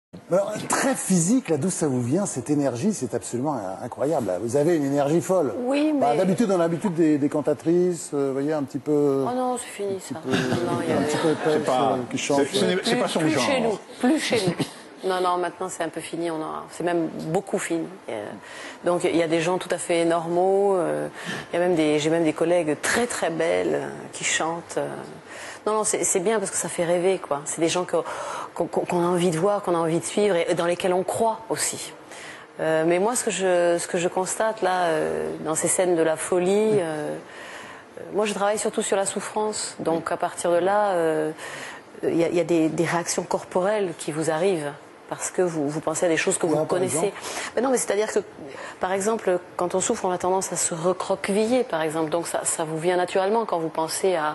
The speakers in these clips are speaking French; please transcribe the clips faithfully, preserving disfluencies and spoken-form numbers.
Alors, très physique, là, d'où ça vous vient, cette énergie, c'est absolument incroyable. Là. Vous avez une énergie folle. Oui, mais... Bah, d'habitude, on a l'habitude des, des cantatrices, euh, vous voyez, un petit peu... Oh non, c'est fini, ça. Peu, non, non, y a... Un petit peu épaisse, pas... euh, qui chante. C'est pas son plus genre. Chez nous, plus chez nous. Non, non, maintenant, c'est un peu fini. On a... C'est même beaucoup fini. Euh... Donc, il y a des gens tout à fait normaux. Euh... Il y a même des... J'ai même des collègues très, très belles euh, qui chantent. Euh... Non, non, c'est bien parce que ça fait rêver, quoi. C'est des gens qu'on qu qu'on a envie de voir, qu'on a envie de suivre et dans lesquels on croit aussi. Euh, mais moi, ce que je, ce que je constate là, euh, dans ces scènes de la folie, euh, moi, je travaille surtout sur la souffrance. Donc, à partir de là, il euh, y a, y a des, des réactions corporelles qui vous arrivent parce que vous, vous pensez à des choses que vous ouais, connaissez. Mais non, mais c'est-à-dire que, par exemple, quand on souffre, on a tendance à se recroqueviller, par exemple. Donc, ça, ça vous vient naturellement quand vous pensez à...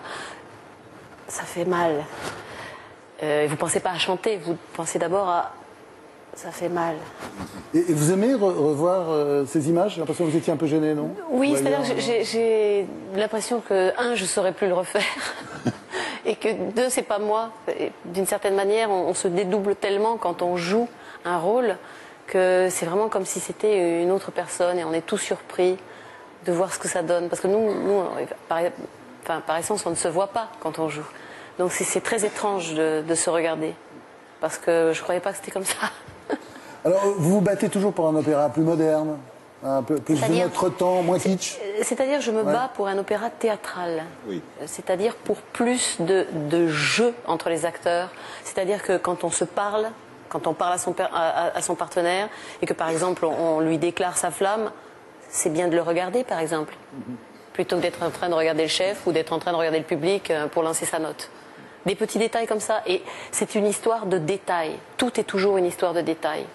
Ça fait mal. Euh, vous ne pensez pas à chanter, vous pensez d'abord à... Ça fait mal. Et, et vous aimez re revoir euh, ces images? J'ai l'impression que vous étiez un peu gêné, non? Oui, c'est-à-dire que j'ai l'impression que, un, je ne saurais plus le refaire. Et que, deux, c'est pas moi. D'une certaine manière, on, on se dédouble tellement quand on joue un rôle que c'est vraiment comme si c'était une autre personne et on est tout surpris de voir ce que ça donne. Parce que nous, nous par, enfin, par essence, on ne se voit pas quand on joue. Donc c'est très étrange de, de se regarder. Parce que je ne croyais pas que c'était comme ça. Alors, vous vous battez toujours pour un opéra plus moderne, un peu plus de notre temps, moins kitsch? C'est-à-dire que je me ouais. bats pour un opéra théâtral. Oui. C'est-à-dire pour plus de, de jeu entre les acteurs. C'est-à-dire que quand on se parle, quand on parle à son, à, à son partenaire, et que par exemple on, on lui déclare sa flamme, c'est bien de le regarder par exemple. Mm-hmm. Plutôt que d'être en train de regarder le chef ou d'être en train de regarder le public pour lancer sa note. Des petits détails comme ça. Et c'est une histoire de détails. Tout est toujours une histoire de détails.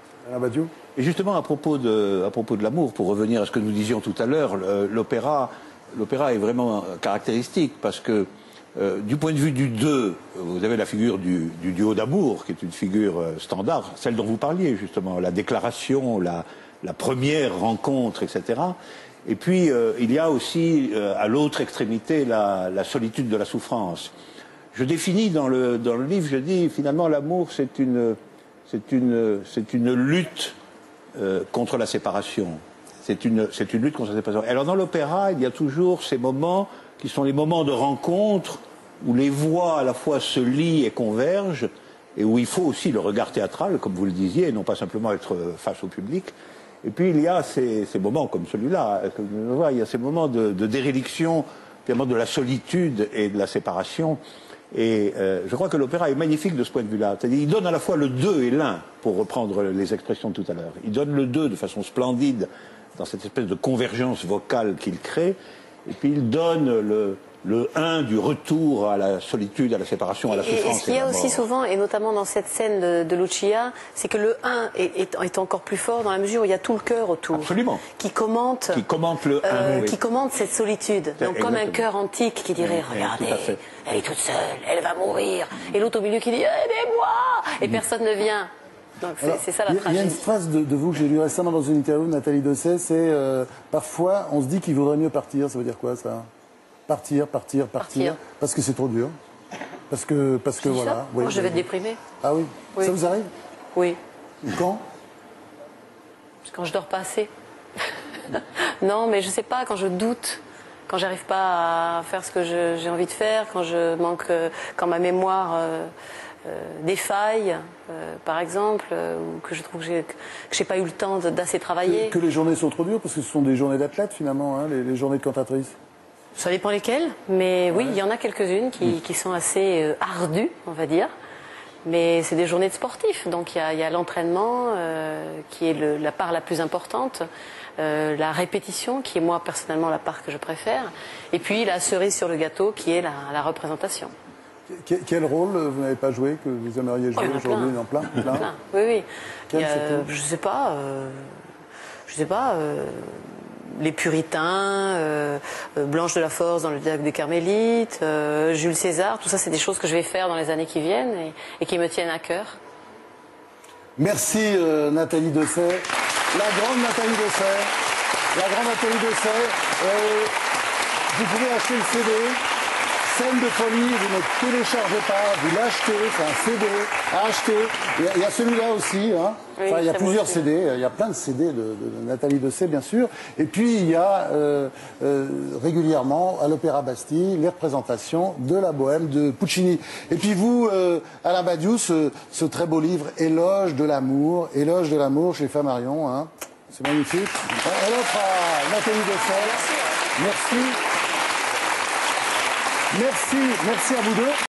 Et justement, à propos de, à propos de l'amour, pour revenir à ce que nous disions tout à l'heure, l'opéra l'opéra est vraiment caractéristique parce que, euh, du point de vue du deux, vous avez la figure du, du duo d'amour, qui est une figure standard, celle dont vous parliez justement, la déclaration, la, la première rencontre, et cetera. Et puis, euh, il y a aussi, euh, à l'autre extrémité, la, la solitude de la souffrance. Je définis dans le, dans le livre, je dis, finalement, l'amour, c'est une, c'est une, c'est une lutte euh, contre la séparation. C'est une, c'est une lutte contre la séparation. Alors, dans l'opéra, il y a toujours ces moments qui sont les moments de rencontre où les voix, à la fois, se lient et convergent, et où il faut aussi le regard théâtral, comme vous le disiez, et non pas simplement être face au public. Et puis il y a ces, ces moments comme celui-là, il y a ces moments de, de déréliction, finalement de la solitude et de la séparation. Et euh, je crois que l'opéra est magnifique de ce point de vue-là. C'est-à-dire qu'il donne à la fois le deux et l'un, pour reprendre les expressions de tout à l'heure. Il donne le deux de façon splendide, dans cette espèce de convergence vocale qu'il crée, et puis il donne le... le un du retour à la solitude, à la séparation, à la souffrance. Et ce qu'il y a aussi souvent, et notamment dans cette scène de, de Lucia, c'est que le un est, est, est encore plus fort dans la mesure où il y a tout le cœur autour. Absolument. Qui commente, qui commente, le euh, un, oui. qui commente cette solitude. Donc exactement. Comme un cœur antique qui dirait, oui, regardez, elle est toute seule, elle va mourir. Et l'autre au milieu qui dit, aidez-moi. Et mmh. personne ne vient. Donc c'est ça la tragédie. Il y a une phrase de, de vous que j'ai lue récemment dans une interview de Nathalie Dessay, c'est euh, parfois on se dit qu'il vaudrait mieux partir. Ça veut dire quoi ça? Partir, partir, partir, partir. Parce que c'est trop dur. Parce que, parce que voilà. Oui, moi, je vais être déprimée. Ah oui, oui. Ça vous arrive? Oui. Quand? Quand je dors pas assez. Non, mais je sais pas, quand je doute, quand j'arrive pas à faire ce que j'ai envie de faire, quand je manque, quand ma mémoire euh, euh, défaille, euh, par exemple, euh, ou que je trouve que j'ai pas eu le temps d'assez travailler. Que, que les journées sont trop dures, parce que ce sont des journées d'athlètes finalement, hein, les, les journées de cantatrices. Ça dépend lesquelles, mais oui, ouais. il y en a quelques-unes qui, mmh. qui sont assez euh, ardues, on va dire. Mais c'est des journées de sportifs, donc il y a, a l'entraînement euh, qui est le, la part la plus importante, euh, la répétition qui est moi personnellement la part que je préfère, et puis la cerise sur le gâteau qui est la, la représentation. Quel, quel rôle vous n'avez pas joué, que vous aimeriez jouer oh, aujourd'hui dans plein, plein. plein. Oui, oui. Quel, a, je sais pas, euh, je sais pas. Euh, Les Puritains, euh, Blanche de la Force dans le Dialogue des Carmélites, euh, Jules César, tout ça c'est des choses que je vais faire dans les années qui viennent et, et qui me tiennent à cœur. Merci euh, Nathalie Dessay, la grande Nathalie Dessay, la grande Nathalie Dessay. Euh, vous pouvez acheter le C D, Scène de folie, vous ne téléchargez pas, vous l'achetez, c'est un C D à acheter. Il y a, il y a celui-là aussi, hein. Oui, enfin, il y a très plusieurs beau, C D, il y a plein de C D de, de, de Nathalie Dessay, bien sûr. Et puis, il y a euh, euh, régulièrement, à l'Opéra Bastille, les représentations de la Bohème de Puccini. Et puis vous, euh, Alain Badiou, ce, ce très beau livre, Éloge de l'amour, Éloge de l'amour chez Flammarion, hein. C'est magnifique. On l'offre à Nathalie Dessay. Merci. Merci, merci à vous deux.